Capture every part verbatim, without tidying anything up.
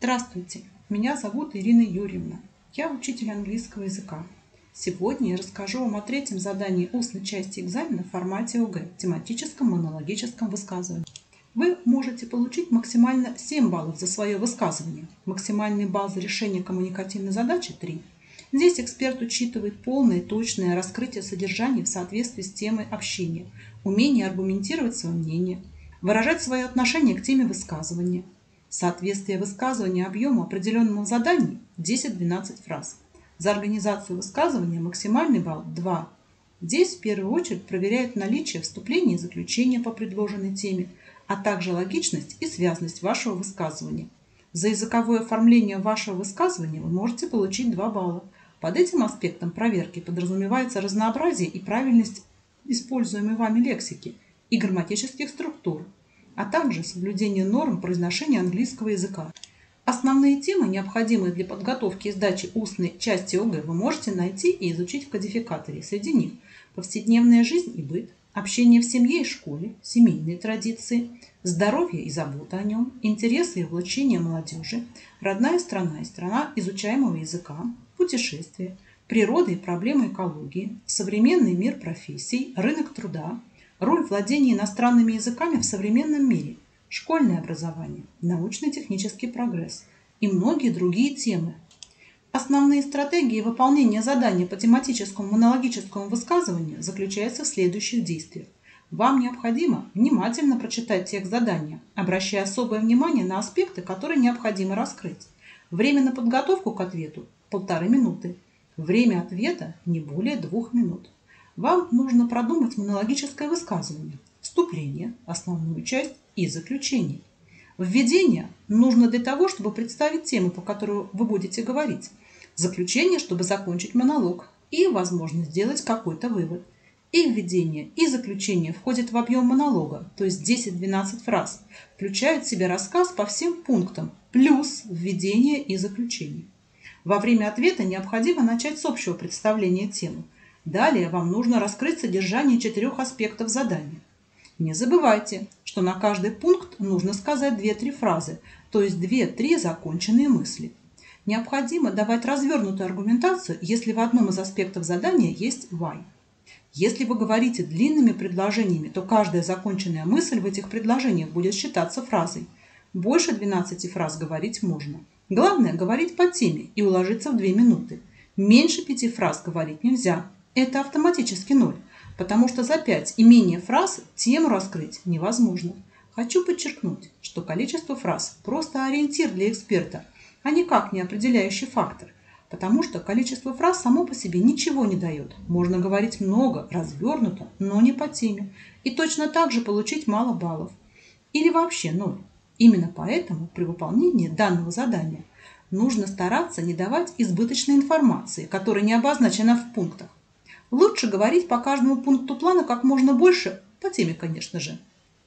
Здравствуйте, меня зовут Ирина Юрьевна. Я учитель английского языка. Сегодня я расскажу вам о третьем задании устной части экзамена в формате ОГЭ – тематическом монологическом высказывании. Вы можете получить максимально семь баллов за свое высказывание. Максимальный балл за решение коммуникативной задачи – три. Здесь эксперт учитывает полное и точное раскрытие содержания в соответствии с темой общения, умение аргументировать свое мнение, выражать свое отношение к теме высказывания, соответствие высказывания объему определенного задания десять-двенадцать фраз. За организацию высказывания максимальный балл два. Здесь в первую очередь проверяют наличие вступления и заключения по предложенной теме, а также логичность и связность вашего высказывания. За языковое оформление вашего высказывания вы можете получить два балла. Под этим аспектом проверки подразумевается разнообразие и правильность используемой вами лексики и грамматических структур, а также соблюдение норм произношения английского языка. Основные темы, необходимые для подготовки и сдачи устной части ОГЭ, вы можете найти и изучить в кодификаторе. Среди них повседневная жизнь и быт, общение в семье и школе, семейные традиции, здоровье и забота о нем, интересы и увлечения молодежи, родная страна и страна изучаемого языка, путешествия, природа и проблемы экологии, современный мир профессий, рынок труда, роль владения иностранными языками в современном мире, школьное образование, научно-технический прогресс и многие другие темы. Основные стратегии выполнения задания по тематическому монологическому высказыванию заключаются в следующих действиях. Вам необходимо внимательно прочитать текст задания, обращая особое внимание на аспекты, которые необходимо раскрыть. Время на подготовку к ответу – полторы минуты. Время ответа – не более двух минут. Вам нужно продумать монологическое высказывание, вступление, основную часть и заключение. Введение нужно для того, чтобы представить тему, по которой вы будете говорить. Заключение, чтобы закончить монолог и, возможно, сделать какой-то вывод. И введение, и заключение входят в объем монолога, то есть десять-двенадцать фраз, включают в себя рассказ по всем пунктам, плюс введение и заключение. Во время ответа необходимо начать с общего представления темы. Далее вам нужно раскрыть содержание четырех аспектов задания. Не забывайте, что на каждый пункт нужно сказать две-три фразы, то есть две-три законченные мысли. Необходимо давать развернутую аргументацию, если в одном из аспектов задания есть why. Если вы говорите длинными предложениями, то каждая законченная мысль в этих предложениях будет считаться фразой. Больше двенадцати фраз говорить можно. Главное – говорить по теме и уложиться в две минуты. Меньше пяти фраз говорить нельзя. Это автоматически ноль, потому что за пять и менее фраз тему раскрыть невозможно. Хочу подчеркнуть, что количество фраз – просто ориентир для эксперта, а никак не определяющий фактор, потому что количество фраз само по себе ничего не дает. Можно говорить много, развернуто, но не по теме, и точно так же получить мало баллов. Или вообще ноль. Именно поэтому при выполнении данного задания нужно стараться не давать избыточной информации, которая не обозначена в пунктах. Лучше говорить по каждому пункту плана как можно больше, по теме, конечно же.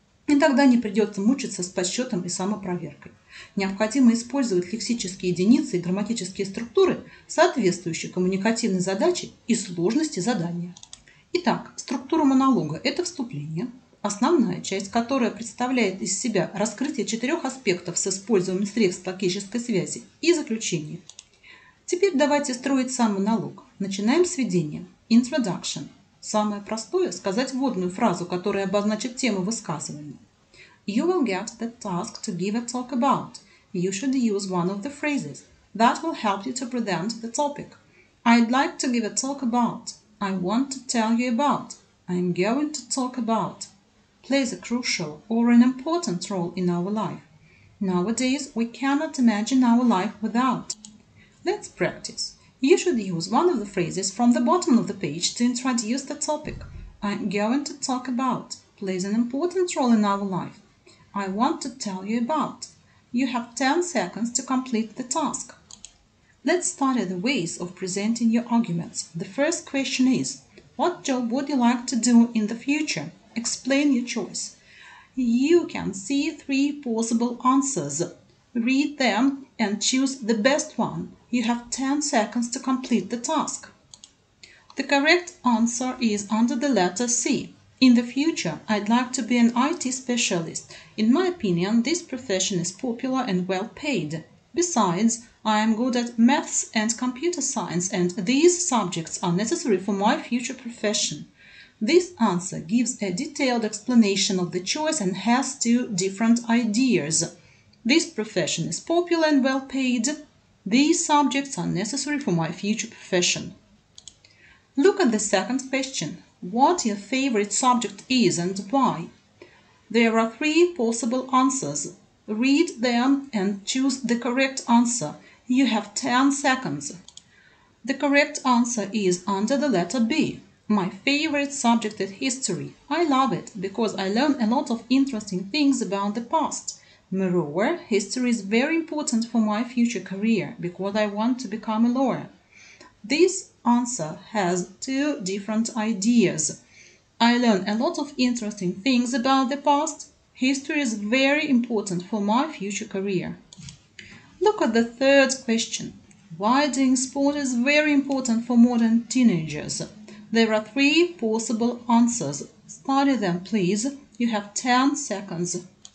И тогда не придется мучиться с подсчетом и самопроверкой. Необходимо использовать лексические единицы и грамматические структуры, соответствующие коммуникативной задаче и сложности задания. Итак, структура монолога – это вступление, основная часть, которая представляет из себя раскрытие четырех аспектов с использованием средств логической связи, и заключение. Теперь давайте строить сам монолог. Начинаем с введения. Introduction. Самое простое – сказать вводную фразу, которая обозначит тему высказывания. You will get the task to give a talk about. You should use one of the phrases. That will help you to present the topic. I'd like to give a talk about. I want to tell you about. I'm going to talk about. Plays a crucial or an important role in our life. Nowadays, we cannot imagine our life without. Let's practice. You should use one of the phrases from the bottom of the page to introduce the topic. I'm going to talk about plays an important role in our life. I want to tell you about. You have ten seconds to complete the task. Let's study the ways of presenting your arguments. The first question is, what job would you like to do in the future? Explain your choice. You can see three possible answers. Read them and choose the best one. You have ten seconds to complete the task. The correct answer is under the letter C. In the future, I'd like to be an I T specialist. In my opinion, this profession is popular and well paid. Besides, I am good at maths and computer science, and these subjects are necessary for my future profession. This answer gives a detailed explanation of the choice and has two different ideas. This profession is popular and well paid. These subjects are necessary for my future profession. Look at the second question. What your favorite subject is and why? There are three possible answers. Read them and choose the correct answer. You have ten seconds. The correct answer is under the letter B. My favorite subject is history. I love it because I learn a lot of interesting things about the past. Moreover, history is very important for my future career because I want to become a lawyer. This answer has two different ideas. I learn a lot of interesting things about the past. History is very important for my future career. Look at the third question. Why doing sport is very important for modern teenagers? There are three possible answers. Study them, please. You have ten seconds.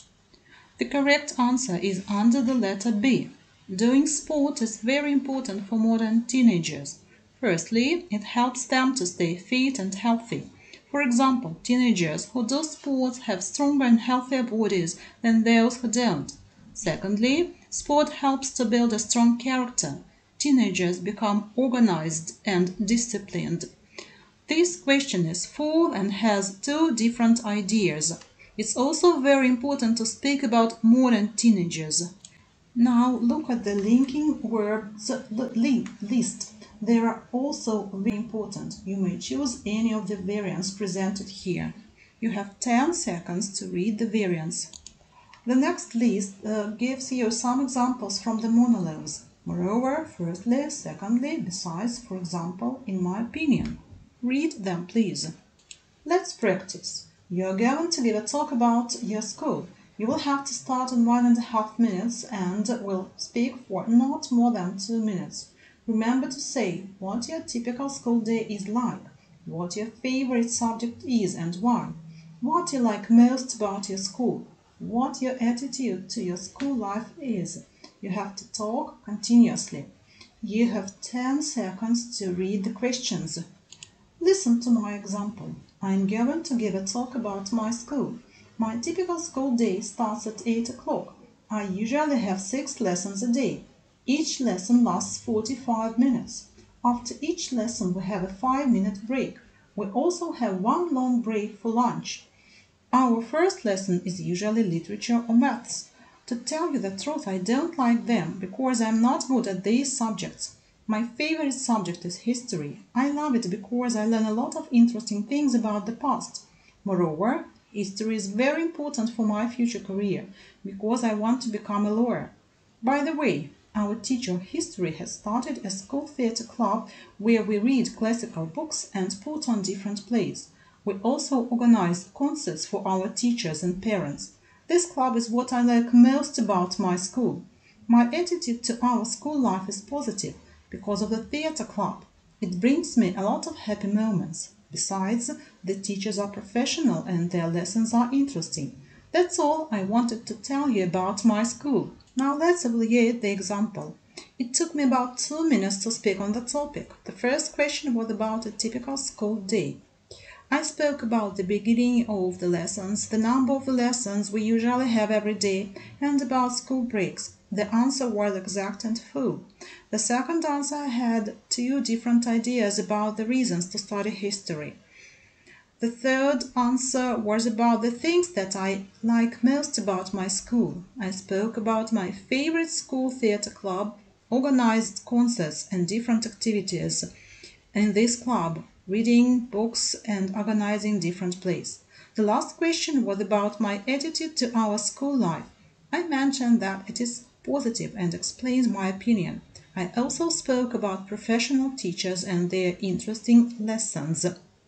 The correct answer is under the letter B. Doing sport is very important for modern teenagers. Firstly, it helps them to stay fit and healthy. For example, teenagers who do sports have stronger and healthier bodies than those who don't. Secondly, sport helps to build a strong character. Teenagers become organized and disciplined. This question is full and has two different ideas. It's also very important to speak about modern teenagers. Now look at the linking verbs link list. They are also very important. You may choose any of the variants presented here. You have ten seconds to read the variants. The next list uh, gives you some examples from the monologues. Moreover, firstly, secondly, besides, for example, in my opinion. Read them, please. Let's practice. You are going to give a talk about your school. You will have to start in one and a half minutes and will speak for not more than two minutes. Remember to say what your typical school day is like, what your favorite subject is and why, what you like most about your school, what your attitude to your school life is. You have to talk continuously. You have ten seconds to read the questions. Listen to my example. I am going to give a talk about my school. My typical school day starts at eight o'clock. I usually have six lessons a day. Each lesson lasts forty-five minutes. After each lesson, we have a five-minute break. We also have one long break for lunch. Our first lesson is usually literature or maths. To tell you the truth, I don't like them because I'm not good at these subjects. My favorite subject is history. I love it because I learn a lot of interesting things about the past. Moreover, history is very important for my future career because I want to become a lawyer. By the way, our teacher of history has started a school theatre club where we read classical books and put on different plays. We also organize concerts for our teachers and parents. This club is what I like most about my school. My attitude to our school life is positive because of the theatre club. It brings me a lot of happy moments. Besides, the teachers are professional and their lessons are interesting. That's all I wanted to tell you about my school. Now let's evaluate the example. It took me about two minutes to speak on the topic. The first question was about a typical school day. I spoke about the beginning of the lessons, the number of the lessons we usually have every day, and about school breaks. The answer was exact and full. The second answer had two different ideas about the reasons to study history. The third answer was about the things that I like most about my school. I spoke about my favorite school theatre club, organized concerts and different activities in this club, reading books and organizing different plays. The last question was about my attitude to our school life. I mentioned that it is positive and explained my opinion. I also spoke about professional teachers and their interesting lessons.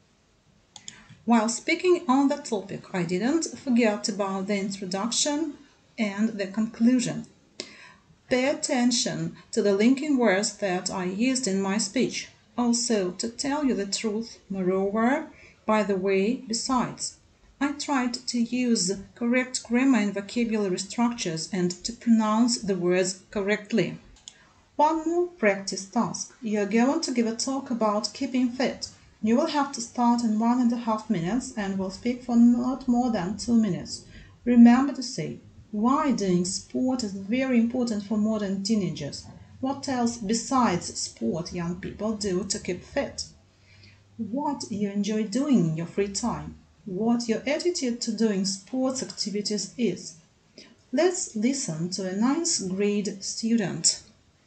While speaking on the topic, I didn't forget about the introduction and the conclusion. Pay attention to the linking words that I used in my speech. Also, to tell you the truth, moreover, by the way, besides. I tried to use correct grammar and vocabulary structures and to pronounce the words correctly. One more practice task. You are going to give a talk about keeping fit. You will have to start in one and a half minutes and will speak for not more than two minutes. Remember to say why doing sport is very important for modern teenagers. What else besides sport young people do to keep fit? What you enjoy doing in your free time. What your attitude to doing sports activities is. Let's listen to a ninth grade student.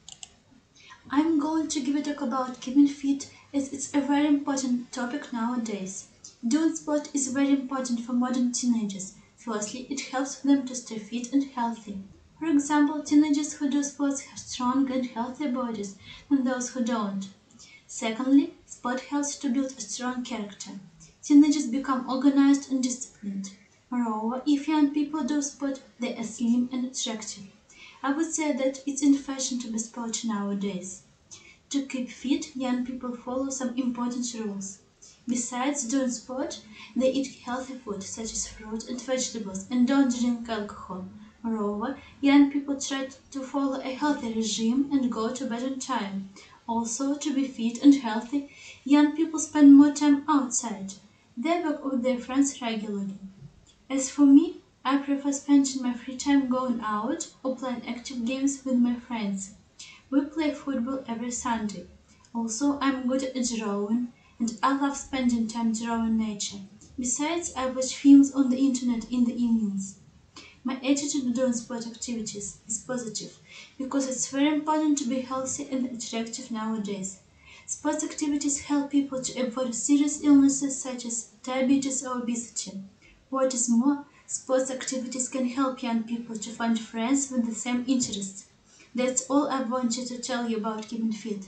I'm going to give a talk about keeping fit as it's a very important topic nowadays. Doing sport is very important for modern teenagers. Firstly, it helps them to stay fit and healthy. For example, teenagers who do sports have stronger and healthier bodies than those who don't. Secondly, sport helps to build a strong character. Teenagers become organized and disciplined. Moreover, if young people do sport, they are slim and attractive. I would say that it's in fashion to be sporty nowadays. To keep fit, young people follow some important rules. Besides doing sport, they eat healthy food such as fruit and vegetables and don't drink alcohol. Moreover, young people try to follow a healthy regime and go to bed on time. Also, to be fit and healthy, young people spend more time outside. They work with their friends regularly. As for me, I prefer spending my free time going out or playing active games with my friends. We play football every Sunday. Also, I'm good at drawing and I love spending time drawing nature. Besides, I watch films on the internet in the evenings. My attitude during sport activities is positive because it's very important to be healthy and attractive nowadays. Sports activities help people to avoid serious illnesses such as diabetes or obesity. What is more, sports activities can help young people to find friends with the same interests. That's all I wanted to tell you about keeping fit.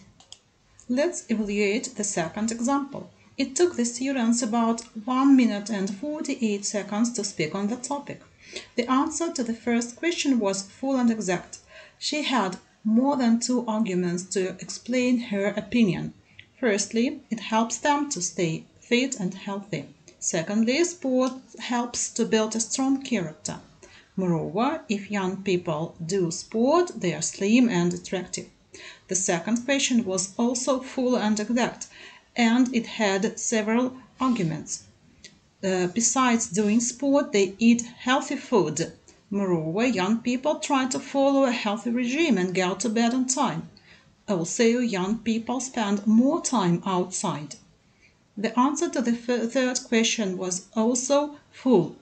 Let's evaluate the second example. It took the students about one minute and forty-eight seconds to speak on the topic. The answer to the first question was full and exact. She had more than two arguments to explain her opinion. Firstly, it helps them to stay fit and healthy. Secondly, sport helps to build a strong character. Moreover, if young people do sport, they are slim and attractive. The second question was also full and exact, and it had several arguments. Uh, besides doing sport, they eat healthy food. Moreover, young people try to follow a healthy regime and go to bed on time. Also, young people spend more time outside. The answer to the third question was also full.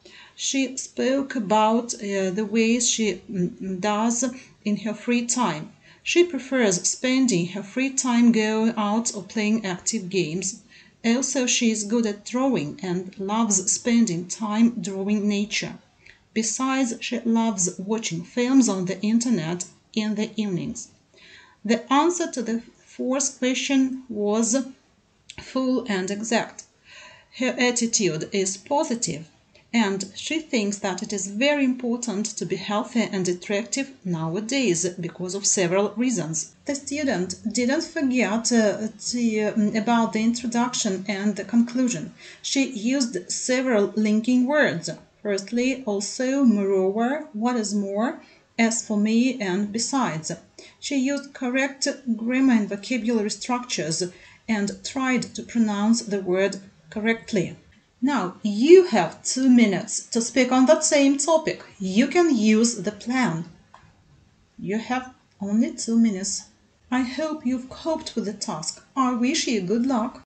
She spoke about uh, the ways she mm, does in her free time. She prefers spending her free time going out or playing active games. Also, she is good at drawing and loves spending time drawing nature. Besides, she loves watching films on the internet in the evenings. The answer to the fourth question was full and exact. Her attitude is positive, and she thinks that it is very important to be healthy and attractive nowadays because of several reasons. The student didn't forget uh, to, um, about the introduction and the conclusion. She used several linking words. Firstly, also, moreover, what is more, as for me, and besides. She used correct grammar and vocabulary structures and tried to pronounce the word correctly. Now, you have two minutes to speak on that same topic. You can use the plan. You have only two minutes. I hope you've coped with the task. I wish you good luck.